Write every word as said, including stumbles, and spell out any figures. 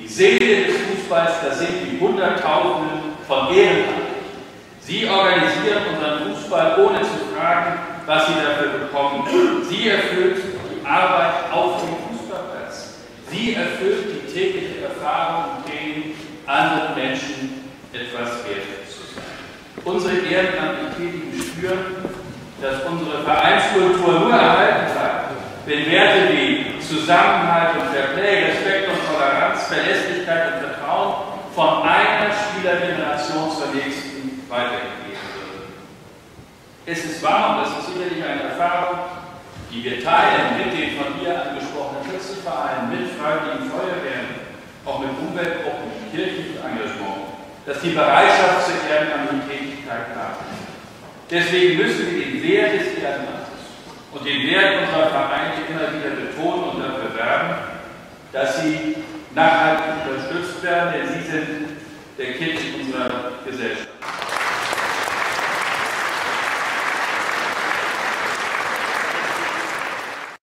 Die Seele des Fußballs, das sind die Hunderttausende von Ehrenamtlichen. Sie organisieren unseren Fußball, ohne zu fragen, was sie dafür bekommen. Sie erfüllt die Arbeit auf dem Fußballplatz. Sie erfüllt die tägliche Erfahrung und Training, anderen Menschen etwas wert zu sein. Unsere ehrenamtlich Tätigen spüren, dass unsere Vereinskultur nur erhalten bleibt, wenn Werte wie Zusammenhalt und Fairplay, Respekt und Toleranz, Verlässlichkeit und Vertrauen von einer Spielergeneration zur nächsten weitergegeben wird. Es ist wahr, und das ist sicherlich eine Erfahrung, die wir teilen mit den von hier angesprochenen Schützenvereinen, mit Freiwilligen Feuerwehren, auch mit Umweltgruppen, mit kirchlichem Engagement, dass die Bereitschaft zur ehrenamtlichen Tätigkeit nachlässt. Deswegen müssen wir den Wert des Ehrenamtes und den Wert unserer Vereine immer wieder betonen und dafür werben, dass sie nachhaltig unterstützt werden, denn sie sind der Kit unserer Gesellschaft.